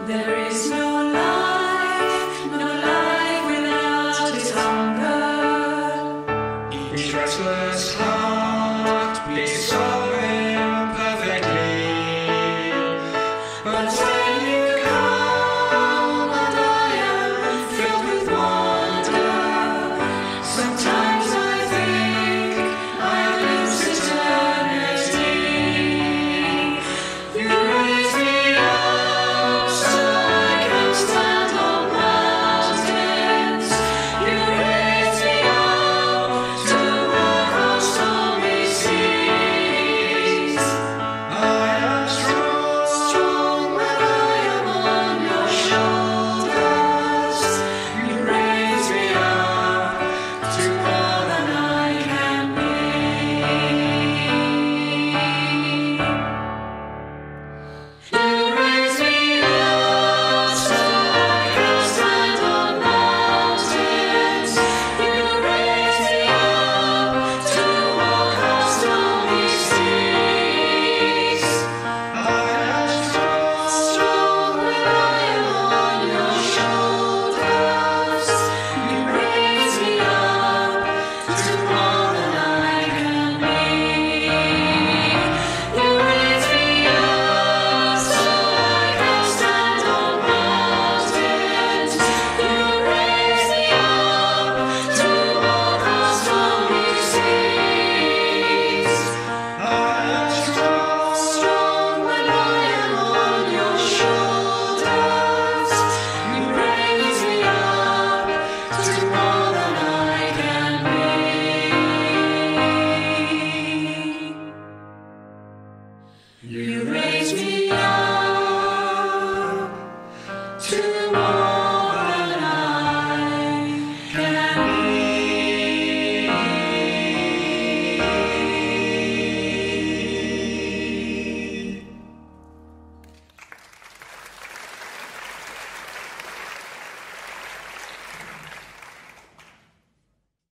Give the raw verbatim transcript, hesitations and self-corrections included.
There is no life, no life without its hunger. Each restless heart beats so imperfectly. But when you come and I am filled with wonder, sometimes I think I lose eternity. You raise me up so I can stand on mountains. You raise me up to walk on stormy seas. I am strong, strong when I am on your shoulders. You raise me up to more than I can be. You raise me up so I can stand on mountains. You raise me up to walk on stormy seas. I am strong, strong when I am on your shoulders. You raise me up to more than I can be. You raise me up so I can stand on mountains. You raise me up to walk on stormy seas. I am strong, strong when I am on your shoulders. You raise me up to more than I can be. You raise me up to more